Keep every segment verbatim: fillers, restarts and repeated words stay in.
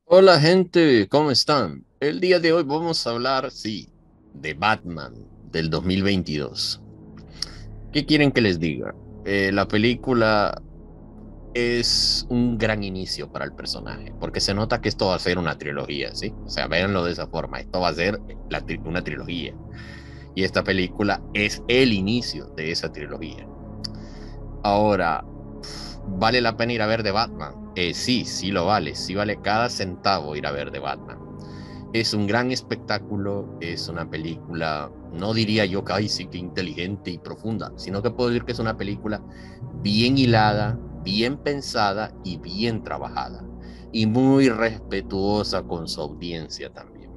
Hola gente, ¿cómo están? El día de hoy vamos a hablar, sí, de Batman del dos mil veintidós. ¿Qué quieren que les diga? Eh, la película es un gran inicio para el personaje, porque se nota que esto va a ser una trilogía, ¿sí? O sea, véanlo de esa forma, esto va a ser la tri- una trilogía. Y esta película es el inicio de esa trilogía. Ahora, ¿vale la pena ir a ver de Batman? Eh, sí, sí lo vale, sí vale cada centavo ir a ver de Batman. Es un gran espectáculo, es una película, no diría yo que ay, sí que inteligente y profunda, sino que puedo decir que es una película bien hilada, bien pensada y bien trabajada. Y muy respetuosa con su audiencia también.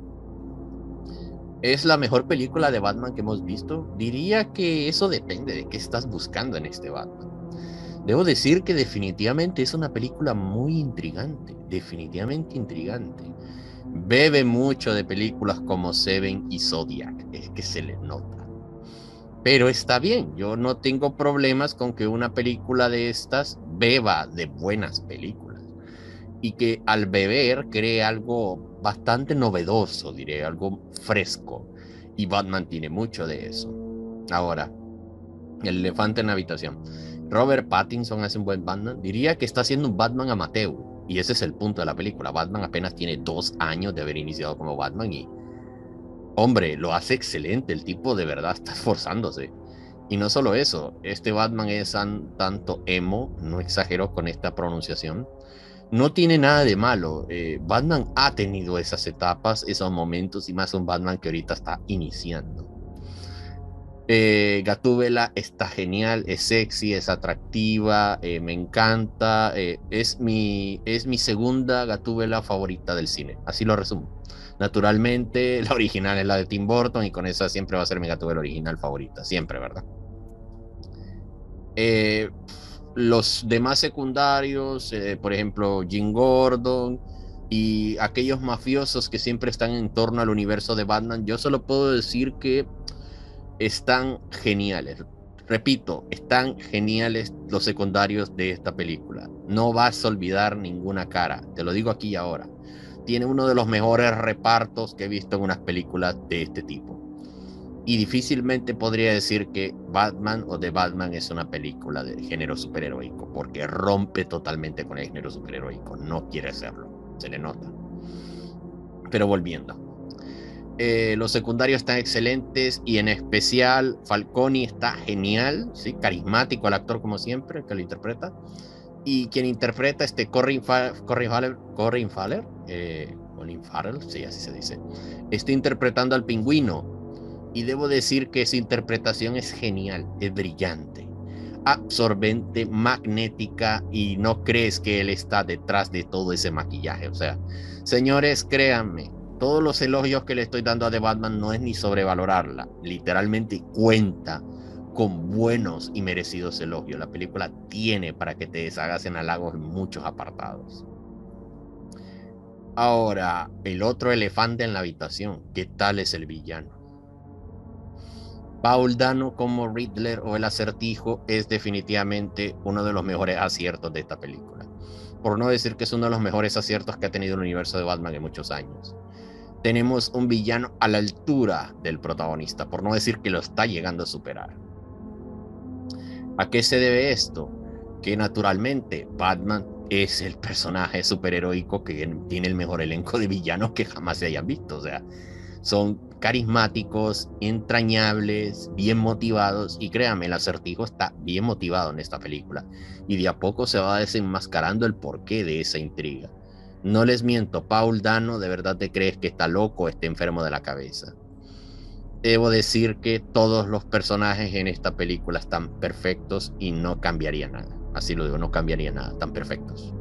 ¿Es la mejor película de Batman que hemos visto? Diría que eso depende de qué estás buscando en este Batman. Debo decir que definitivamente es una película muy intrigante, definitivamente intrigante. Bebe mucho de películas como Seven y Zodiac, es que se le nota. Pero está bien, yo no tengo problemas con que una película de estas beba de buenas películas y que al beber cree algo bastante novedoso, diré, algo fresco. Y Batman tiene mucho de eso. Ahora, el elefante en la habitación. Robert Pattinson hace un buen Batman. Diría que está haciendo un Batman amateur. Y ese es el punto de la película. Batman apenas tiene dos años de haber iniciado como Batman y, hombre, lo hace excelente. El tipo de verdad está esforzándose. Y no solo eso, este Batman es tan, tanto emo, no exagero con esta pronunciación, no tiene nada de malo. Eh, Batman ha tenido esas etapas, esos momentos, y más un Batman que ahorita está iniciando. Eh, Gatúbela está genial, es sexy, es atractiva, eh, me encanta. Eh, es, mi, es mi segunda Gatúbela favorita del cine, así lo resumo. Naturalmente, la original es la de Tim Burton y con esa siempre va a ser mi Gatúbela original favorita, siempre, ¿verdad? Eh, los demás secundarios, eh, por ejemplo, Jim Gordon y aquellos mafiosos que siempre están en torno al universo de Batman, yo solo puedo decir que están geniales. Repito, están geniales los secundarios de esta película. No vas a olvidar ninguna cara, te lo digo aquí y ahora. Tiene uno de los mejores repartos que he visto en unas películas de este tipo. Y difícilmente podría decir que Batman o The Batman es una película de género superheroico, porque rompe totalmente con el género superheroico. No quiere hacerlo, se le nota. Pero volviendo. Eh, los secundarios están excelentes y en especial Falconi está genial, ¿sí? Carismático el actor como siempre que lo interpreta. Y quien interpreta este Corrin, Fa Corrin Faller, Corrin Faller, eh, Colin Farrell, sí, así se dice, está interpretando al pingüino. Y debo decir que su interpretación es genial, es brillante, absorbente, magnética y no crees que él está detrás de todo ese maquillaje. O sea, señores, créanme, todos los elogios que le estoy dando a The Batman no es ni sobrevalorarla, literalmente cuenta con buenos y merecidos elogios. La película tiene para que te deshagas en halagos en muchos apartados. Ahora, el otro elefante en la habitación, ¿qué tal es el villano? Paul Dano como Riddler o el Acertijo es definitivamente uno de los mejores aciertos de esta película. Por no decir que es uno de los mejores aciertos que ha tenido el universo de Batman en muchos años. Tenemos un villano a la altura del protagonista, por no decir que lo está llegando a superar. ¿A qué se debe esto? Que naturalmente Batman es el personaje superheroico que tiene el mejor elenco de villanos que jamás se hayan visto. O sea, son carismáticos, entrañables, bien motivados y créanme, el acertijo está bien motivado en esta película y de a poco se va desenmascarando el porqué de esa intriga. No les miento, Paul Dano, ¿de verdad te crees que está loco o está enfermo de la cabeza? Debo decir que todos los personajes en esta película están perfectos y no cambiaría nada. Así lo digo, no cambiaría nada, están perfectos.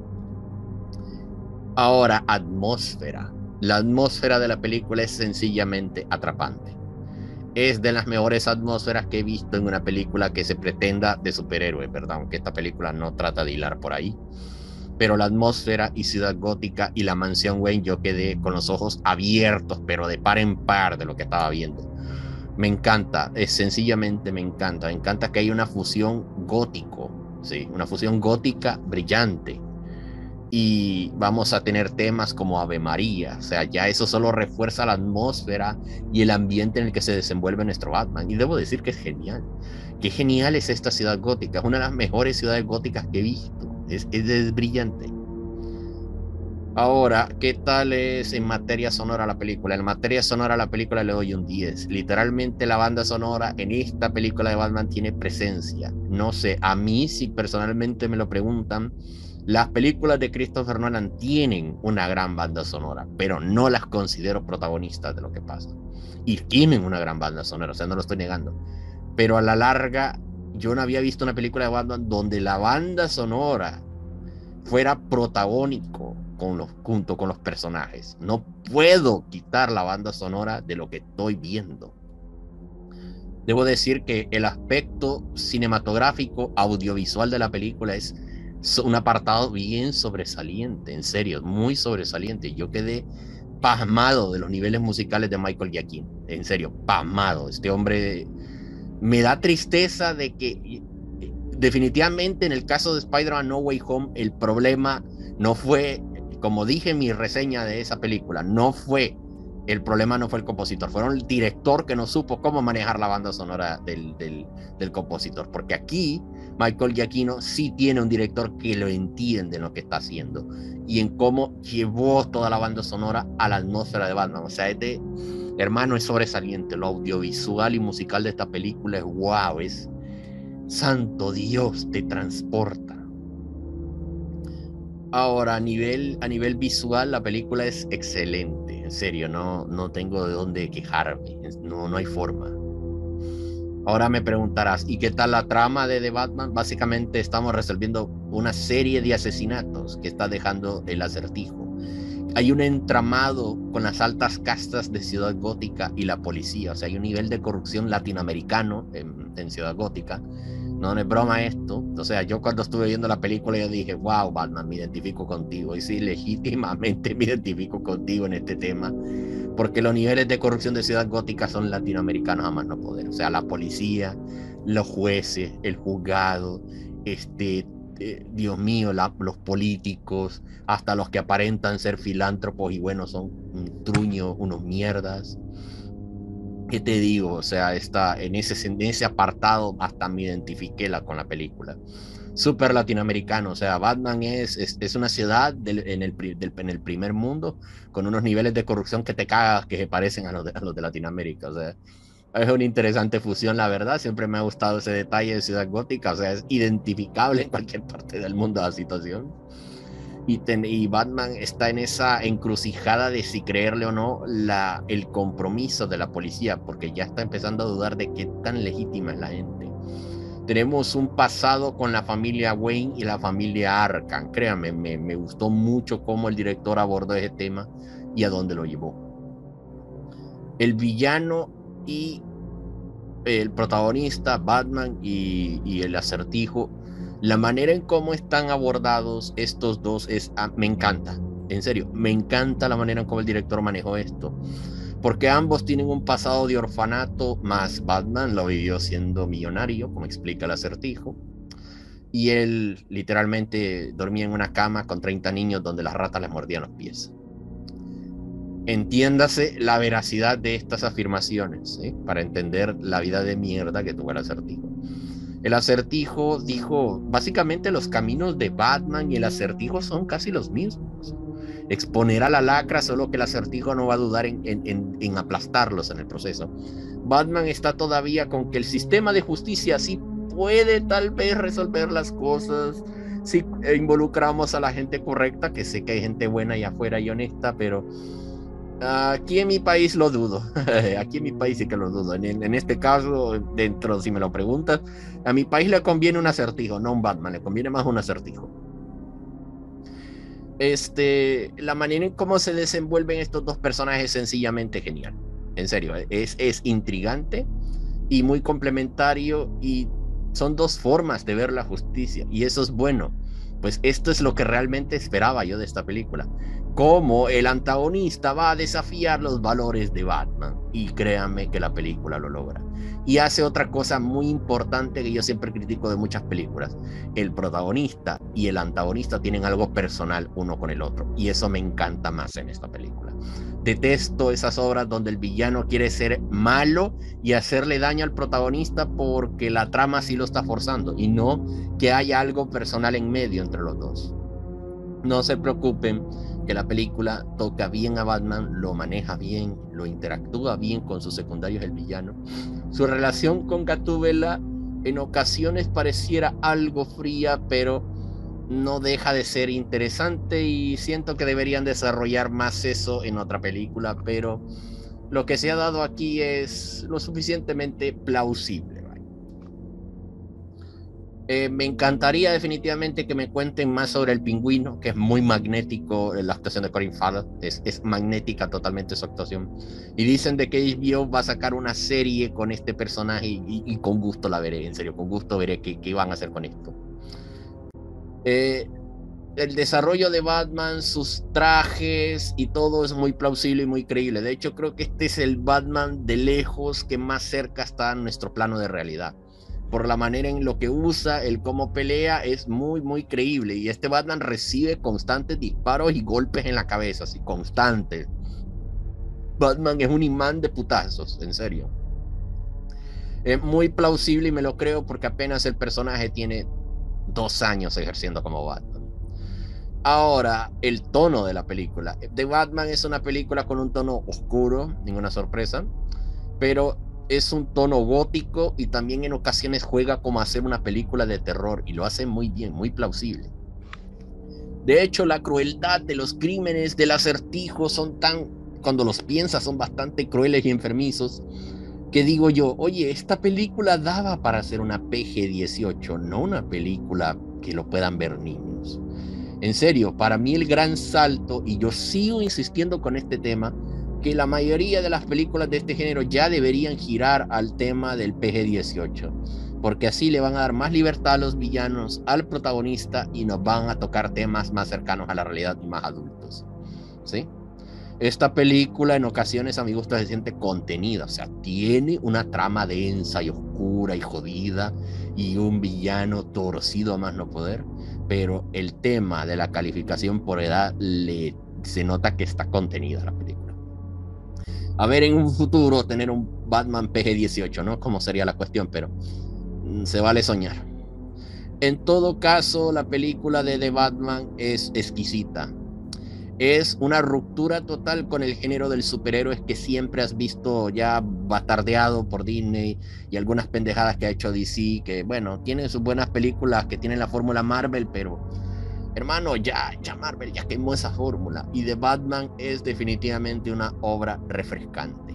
Ahora, atmósfera. La atmósfera de la película es sencillamente atrapante. Es de las mejores atmósferas que he visto en una película que se pretenda de superhéroes, ¿verdad? Aunque esta película no trata de hilar por ahí. Pero la atmósfera y Ciudad Gótica y la mansión Wayne, yo quedé con los ojos abiertos, pero de par en par de lo que estaba viendo. Me encanta, es sencillamente me encanta. Me encanta que hay una fusión gótico, ¿sí? Una fusión gótica brillante y vamos a tener temas como Ave María, o sea, ya eso solo refuerza la atmósfera y el ambiente en el que se desenvuelve nuestro Batman, y debo decir que es genial, qué genial es esta ciudad gótica, es una de las mejores ciudades góticas que he visto, es, es, es brillante. Ahora, ¿qué tal es en materia sonora la película? En materia sonora la película le doy un diez. Literalmente la banda sonora en esta película de Batman tiene presencia. No sé, a mí si personalmente me lo preguntan, las películas de Christopher Nolan tienen una gran banda sonora, pero no las considero protagonistas de lo que pasa. Y tienen una gran banda sonora, o sea, no lo estoy negando. Pero a la larga, yo no había visto una película de Batman donde la banda sonora fuera protagónico con los, junto con los personajes. No puedo quitar la banda sonora de lo que estoy viendo. Debo decir que el aspecto cinematográfico, audiovisual de la película es un apartado bien sobresaliente, en serio, muy sobresaliente. Yo quedé pasmado de los niveles musicales de Michael Giacchino, en serio, pasmado. Este hombre me da tristeza de que definitivamente en el caso de Spider-Man No Way Home el problema no fue, como dije en mi reseña de esa película, no fue el problema, no fue el compositor, fueron el director que no supo cómo manejar la banda sonora del, del, del compositor, porque aquí Michael Giacchino sí tiene un director que lo entiende en lo que está haciendo y en cómo llevó toda la banda sonora a la atmósfera de Batman. O sea, este hermano es sobresaliente, lo audiovisual y musical de esta película es wow, es santo Dios, te transporta. Ahora, a nivel, a nivel visual, la película es excelente. En serio, no, no tengo de dónde quejarme. No, no hay forma. Ahora me preguntarás, ¿y qué tal la trama de The Batman? Básicamente estamos resolviendo una serie de asesinatos que está dejando el Acertijo. Hay un entramado con las altas castas de Ciudad Gótica y la policía. O sea, hay un nivel de corrupción latinoamericano en, en Ciudad Gótica. No, no es broma esto. O sea, yo cuando estuve viendo la película yo dije, wow, Batman, me identifico contigo. Y sí, legítimamente me identifico contigo en este tema. Porque los niveles de corrupción de Ciudad Gótica son latinoamericanos a más no poder. O sea, la policía, los jueces, el juzgado, este, eh, Dios mío, la, los políticos, hasta los que aparentan ser filántropos y bueno, son un truño, unos mierdas. ¿Qué te digo? O sea, está en ese, en ese apartado hasta me identifiqué la, con la película. Súper latinoamericano, o sea, Batman es, es, es una ciudad del, en, el, del, en el primer mundo con unos niveles de corrupción que te cagas, que se parecen a los, de, a los de Latinoamérica, o sea, es una interesante fusión, la verdad, siempre me ha gustado ese detalle de Ciudad Gótica, o sea, es identificable en cualquier parte del mundo la situación. Y, ten, y Batman está en esa encrucijada de si creerle o no la, el compromiso de la policía, porque ya está empezando a dudar de qué tan legítima es la gente. Tenemos un pasado con la familia Wayne y la familia Arkham. Créanme, me, me gustó mucho cómo el director abordó ese tema y a dónde lo llevó. El villano y el protagonista, Batman y, y el Acertijo, la manera en cómo están abordados estos dos es, ah, me encanta. En serio, me encanta la manera en cómo el director manejó esto. Porque ambos tienen un pasado de orfanato, más Batman lo vivió siendo millonario, como explica el Acertijo, y él literalmente dormía en una cama con treinta niños donde las ratas les mordían los pies. Entiéndase la veracidad de estas afirmaciones, ¿eh? Para entender la vida de mierda que tuvo el Acertijo. El Acertijo dijo, básicamente los caminos de Batman y el Acertijo son casi los mismos. Exponer a la lacra, solo que el Acertijo no va a dudar en, en, en, en aplastarlos en el proceso. Batman está todavía con que el sistema de justicia sí puede tal vez resolver las cosas si involucramos a la gente correcta, que sé que hay gente buena allá afuera y honesta, pero aquí en mi país lo dudo. Aquí en mi país sí que lo dudo. En, en este caso, dentro, si me lo preguntas, a mi país le conviene un Acertijo, no un Batman, le conviene más un Acertijo. Este, la manera en cómo se desenvuelven estos dos personajes es sencillamente genial. En serio, es, es intrigante y muy complementario, y son dos formas de ver la justicia, y eso es bueno. Pues esto es lo que realmente esperaba yo de esta película, cómo el antagonista va a desafiar los valores de Batman. Y créanme que la película lo logra. Y hace otra cosa muy importante que yo siempre critico de muchas películas. El protagonista y el antagonista tienen algo personal uno con el otro. Y eso me encanta más en esta película. Detesto esas obras donde el villano quiere ser malo y hacerle daño al protagonista porque la trama sí lo está forzando. Y no que haya algo personal en medio entre los dos. No se preocupen, que la película toca bien a Batman, lo maneja bien, lo interactúa bien con sus secundarios, el villano. Su relación con Gatúbela en ocasiones pareciera algo fría, pero no deja de ser interesante y siento que deberían desarrollar más eso en otra película, pero lo que se ha dado aquí es lo suficientemente plausible. Eh, me encantaría definitivamente que me cuenten más sobre el Pingüino, que es muy magnético. La actuación de Colin Farrell es, es magnética totalmente su actuación. Y dicen de que H B O va a sacar una serie con este personaje y, y, y con gusto la veré, en serio, con gusto veré qué, qué van a hacer con esto. Eh, el desarrollo de Batman, sus trajes y todo es muy plausible y muy creíble. De hecho, creo que este es el Batman de lejos que más cerca está en nuestro plano de realidad. Por la manera en lo que usa, el cómo pelea, es muy, muy creíble. Y este Batman recibe constantes disparos y golpes en la cabeza, así, constantes. Batman es un imán de putazos, en serio. Es muy plausible y me lo creo porque apenas el personaje tiene dos años ejerciendo como Batman. Ahora, el tono de la película. The Batman es una película con un tono oscuro, ninguna sorpresa, pero es un tono gótico y también en ocasiones juega como hacer una película de terror y lo hace muy bien, muy plausible. De hecho, la crueldad de los crímenes del Acertijo son tan, cuando los piensas, son bastante crueles y enfermizos, que digo yo, oye, esta película daba para hacer una P G dieciocho, no una película que lo puedan ver niños. En serio, para mí el gran salto, y yo sigo insistiendo con este tema, que la mayoría de las películas de este género ya deberían girar al tema del P G dieciocho, porque así le van a dar más libertad a los villanos, al protagonista, y nos van a tocar temas más cercanos a la realidad y más adultos, ¿sí? Esta película en ocasiones a mi gusto se siente contenida, o sea, tiene una trama densa y oscura y jodida y un villano torcido a más no poder, pero el tema de la calificación por edad le, se nota que está contenida la película. A ver en un futuro tener un Batman P G dieciocho, ¿no? Como sería la cuestión, pero se vale soñar. En todo caso, la película de The Batman es exquisita. Es una ruptura total con el género del superhéroe que siempre has visto ya bastardeado por Disney y algunas pendejadas que ha hecho D C, que bueno, tienen sus buenas películas que tienen la fórmula Marvel, pero hermano, ya, ya Marvel ya quemó esa fórmula y The Batman es definitivamente una obra refrescante.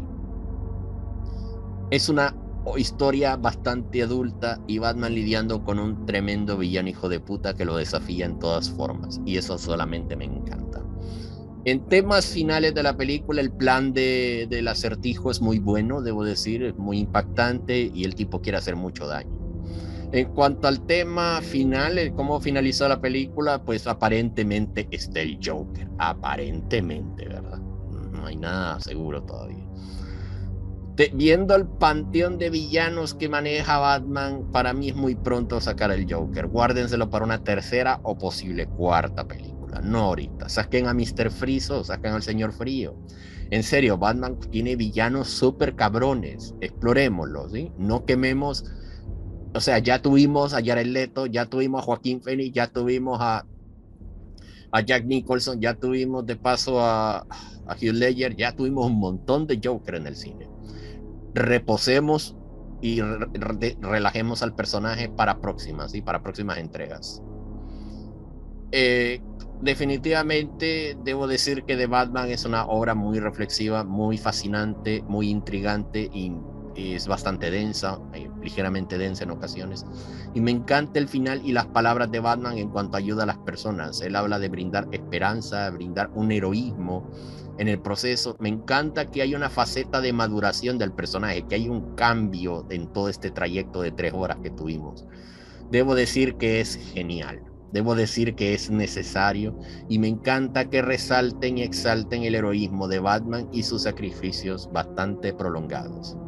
Es una historia bastante adulta y Batman lidiando con un tremendo villano hijo de puta que lo desafía en todas formas y eso solamente me encanta. En temas finales de la película, el plan de, del Acertijo es muy bueno, debo decir, es muy impactante y el tipo quiere hacer mucho daño. En cuanto al tema final, el cómo finalizó la película, pues aparentemente está el Joker, aparentemente, ¿verdad? No hay nada seguro todavía. De, viendo el panteón de villanos que maneja Batman, para mí es muy pronto sacar el Joker. Guárdenselo para una tercera o posible cuarta película, no ahorita. Saquen a mister Freeze, saquen al Señor Frío. En serio, Batman tiene villanos súper cabrones, explorémoslos, ¿sí? No quememos, o sea, ya tuvimos a Jared Leto, ya tuvimos a Joaquín Phoenix, ya tuvimos a, a Jack Nicholson, ya tuvimos de paso a, a Heath Ledger, ya tuvimos un montón de Joker en el cine. Reposemos y re re relajemos al personaje para próximas, ¿sí? Para próximas entregas. Eh, definitivamente debo decir que The Batman es una obra muy reflexiva, muy fascinante, muy intrigante y es bastante densa, eh, ligeramente densa en ocasiones. Y me encanta el final y las palabras de Batman en cuanto a ayuda a las personas. Él habla de brindar esperanza, brindar un heroísmo en el proceso. Me encanta que hay una faceta de maduración del personaje, que hay un cambio en todo este trayecto de tres horas que tuvimos. Debo decir que es genial. Debo decir que es necesario y me encanta que resalten y exalten el heroísmo de Batman y sus sacrificios bastante prolongados.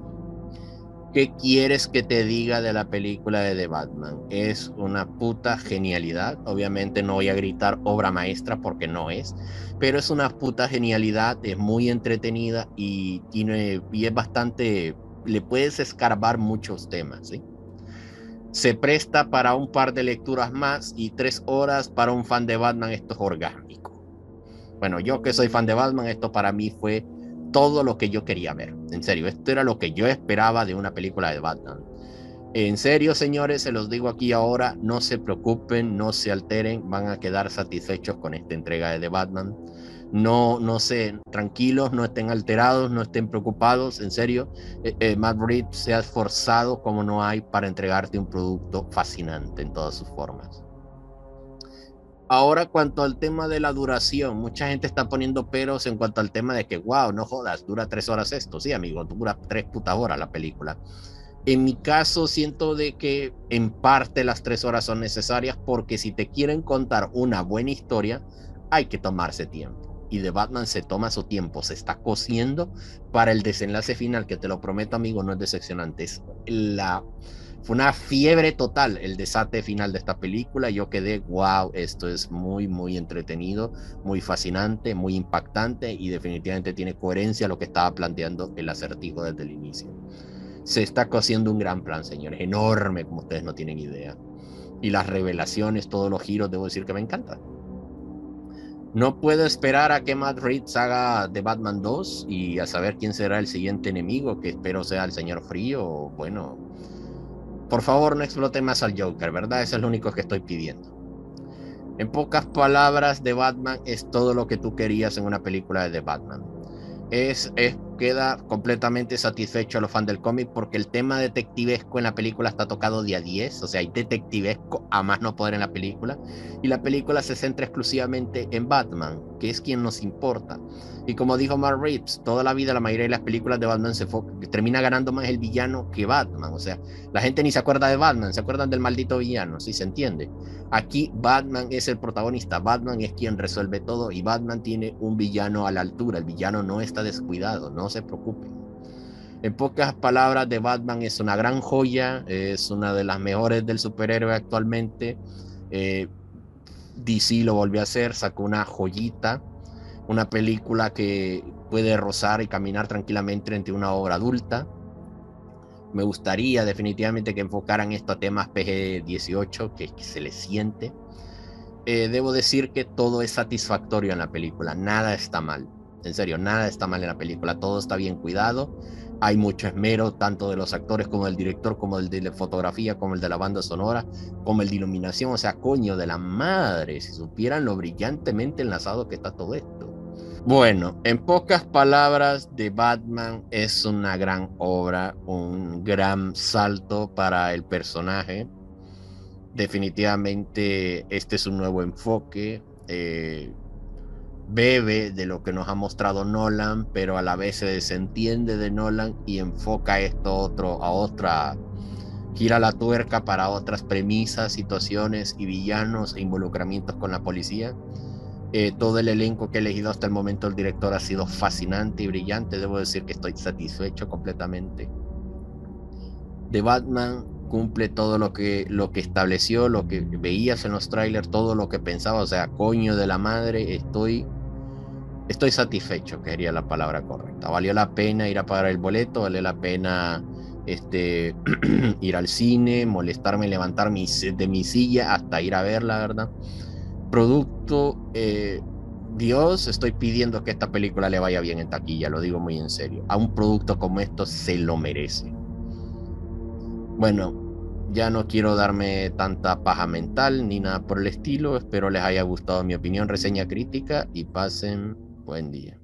¿Qué quieres que te diga de la película de The Batman? Es una puta genialidad. Obviamente no voy a gritar obra maestra porque no es, pero es una puta genialidad, es muy entretenida y, tiene, y es bastante, le puedes escarbar muchos temas, ¿sí? Se presta para un par de lecturas más y tres horas para un fan de Batman, esto es orgánico. Bueno, yo que soy fan de Batman, esto para mí fue todo lo que yo quería ver. En serio, esto era lo que yo esperaba de una película de Batman. En serio, señores, se los digo aquí ahora, no se preocupen, no se alteren, van a quedar satisfechos con esta entrega de The Batman. No, no se, tranquilos, no estén alterados, no estén preocupados, en serio. Eh, eh, Matt Reeves se ha esforzado como no hay para entregarte un producto fascinante en todas sus formas. Ahora, cuanto al tema de la duración, mucha gente está poniendo peros en cuanto al tema de que, wow, no jodas, dura tres horas esto. Sí, amigo, dura tres putas horas la película. En mi caso, siento de que en parte las tres horas son necesarias porque si te quieren contar una buena historia, hay que tomarse tiempo. Y The Batman se toma su tiempo, se está cosiendo para el desenlace final, que te lo prometo, amigo, no es decepcionante. Es la... Fue una fiebre total el desate final de esta película. Yo quedé, wow, esto es muy, muy entretenido, muy fascinante, muy impactante y definitivamente tiene coherencia a lo que estaba planteando el Acertijo desde el inicio. Se está cosiendo un gran plan, señores, enorme, como ustedes no tienen idea. Y las revelaciones, todos los giros, debo decir que me encantan. No puedo esperar a que Matt Reeves haga The Batman dos y a saber quién será el siguiente enemigo, que espero sea el Señor Frío. Bueno, por favor, no exploten más al Joker, ¿verdad? Eso es lo único que estoy pidiendo. En pocas palabras, The Batman es todo lo que tú querías en una película de The Batman. Es, es, queda completamente satisfecho a los fans del cómic porque el tema detectivesco en la película está tocado día diez, o sea, hay detectivesco a más no poder en la película, y la película se centra exclusivamente en Batman, que es quien nos importa. Y como dijo Matt Reeves, toda la vida la mayoría de las películas de Batman se termina ganando más el villano que Batman, o sea, la gente ni se acuerda de Batman, se acuerdan del maldito villano, ¿sí se entiende? Aquí Batman es el protagonista, Batman es quien resuelve todo y Batman tiene un villano a la altura, el villano no está descuidado, no se preocupen. En pocas palabras, The Batman es una gran joya, es una de las mejores del superhéroe actualmente. Eh, D C lo volvió a hacer, sacó una joyita, una película que puede rozar y caminar tranquilamente entre una obra adulta. Me gustaría definitivamente que enfocaran esto a temas P G dieciocho, que, que se les siente. Eh, debo decir que todo es satisfactorio en la película, nada está mal. En serio, nada está mal en la película, todo está bien cuidado. Hay mucho esmero, tanto de los actores como del director, como el de la fotografía, como el de la banda sonora, como el de iluminación. O sea, coño de la madre, si supieran lo brillantemente enlazado que está todo esto. Bueno, en pocas palabras, The Batman es una gran obra, un gran salto para el personaje. Definitivamente este es un nuevo enfoque, eh, bebe de lo que nos ha mostrado Nolan, pero a la vez se desentiende de Nolan y enfoca esto otro, a otra, gira la tuerca para otras premisas, situaciones y villanos e involucramientos con la policía. Eh, todo el elenco que he elegido hasta el momento el director ha sido fascinante y brillante, debo decir que estoy satisfecho completamente. The Batman cumple todo lo que, lo que estableció, lo que veías en los trailers, todo lo que pensaba, o sea, coño de la madre, estoy, estoy satisfecho, que sería la palabra correcta. Valió la pena ir a pagar el boleto, valió la pena este, ir al cine, molestarme, levantar mi, de mi silla hasta ir a verla, ¿verdad? Producto, eh, Dios, estoy pidiendo que esta película le vaya bien en taquilla, lo digo muy en serio. A un producto como esto se lo merece. Bueno, ya no quiero darme tanta paja mental ni nada por el estilo. Espero les haya gustado mi opinión, reseña crítica y pasen buen día.